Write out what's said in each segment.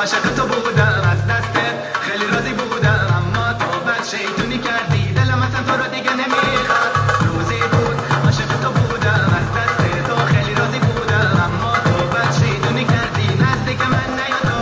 عاشق تو بودم از دستت خیلی راضی بودم، اما تو بد شیطونی کردی دلم اصلا تو رو دیگه نمیخواد. روزی بود عاشق تو بودم از دست تو خیلی راضی بودم، اما تو بد شیطونی کردی نزدیک من نیا تو.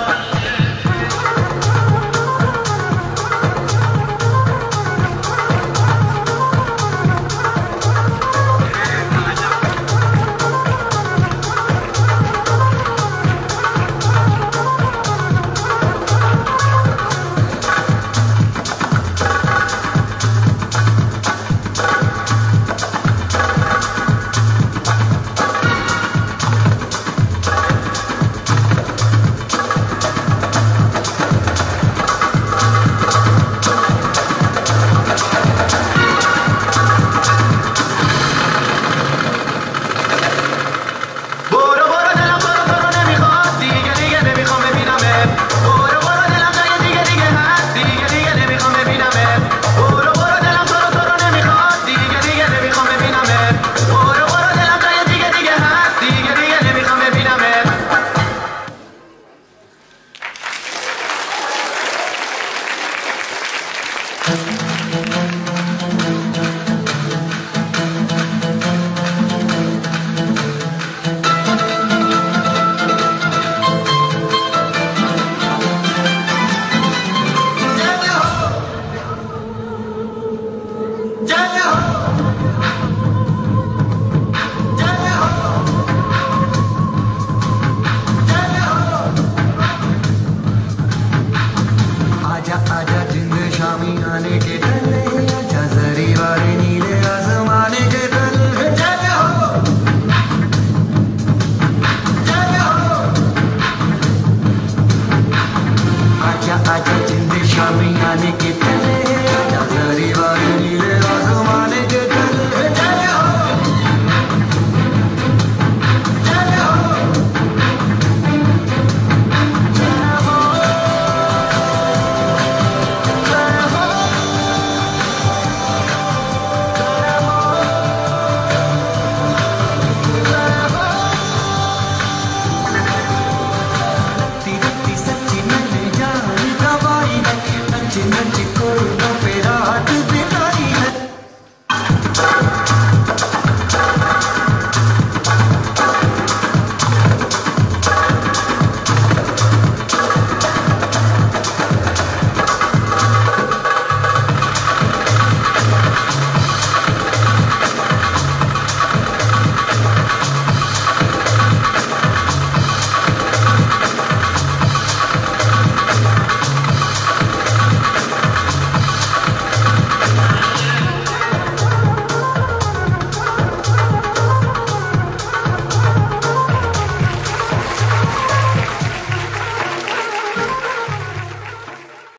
आजा जिंद शामी आने